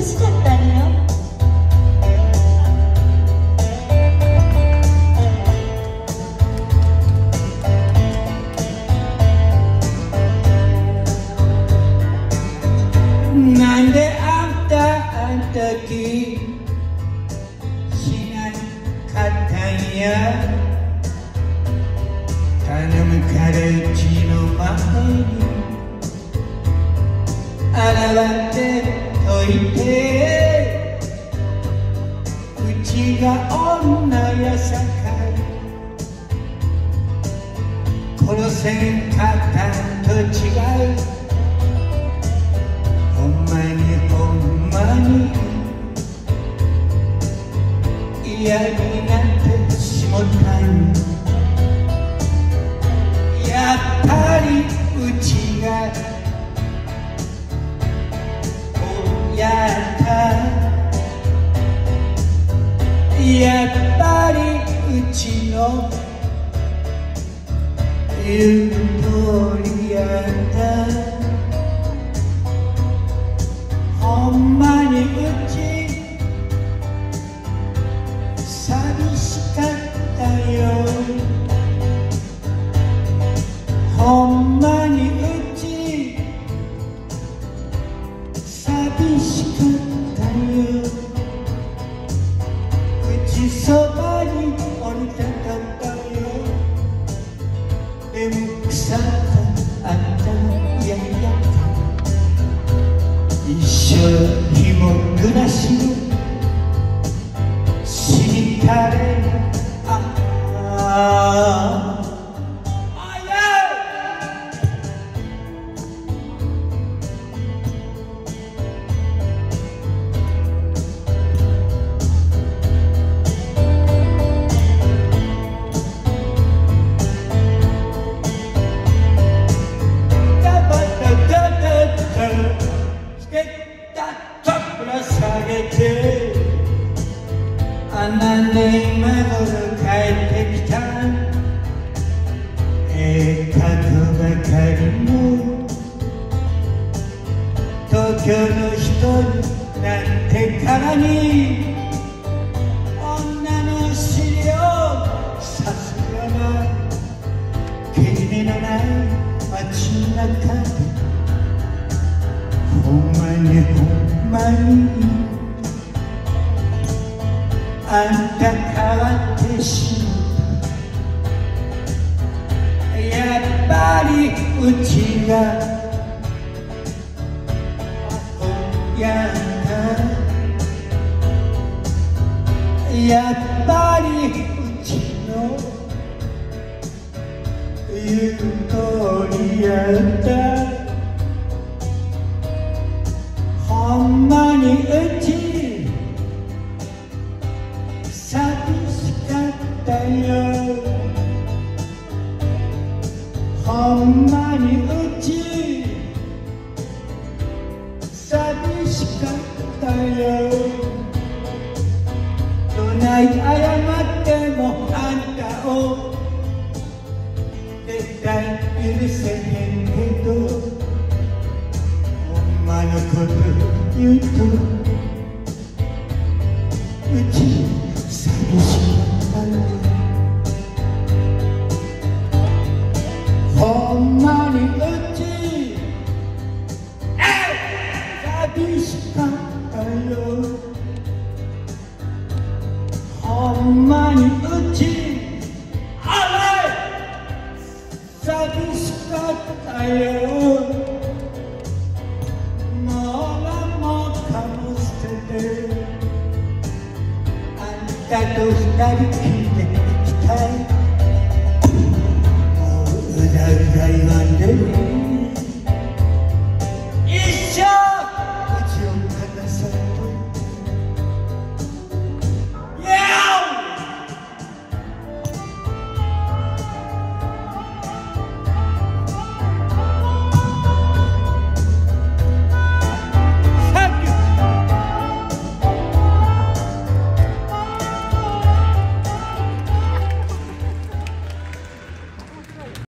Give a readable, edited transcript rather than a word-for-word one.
しかったのよ。 なんであん時しなかったんや。頼むからうちの前に現れておいて。うちが女やさかい殺せんかったと違う。ほんまにほんまに嫌になってしもたん。やっぱりうちが親だ。やっぱりうちの言う通りやだ。ほんまにうち寂しかったよ。ほんまにうち寂しかったよ。うちそばにおりたかったよ。でも腐ったあんたの嫌やった。一生にも暮らしのしみたれ何年今頃帰ってきた。ことばかりの東京の人になんてからに女の尻をさすようなけじめのない街の中でほんまにほんまにあんた変わってしまった。やっぱりうちが親だ。やっぱりうちの言う通りやだ。ほんまにうち寂しかったよ。ほんまにうち寂しかったよ。どない謝ってもあんたを絶対許せへんけど、ほんまのこと言うとうち寂しかったよ。ほんまにうち寂しかったよ。ほんまにうち寂しかったよ。もう何もかも捨ててあんたと二人きりで行きたい。もううだうだ言わんで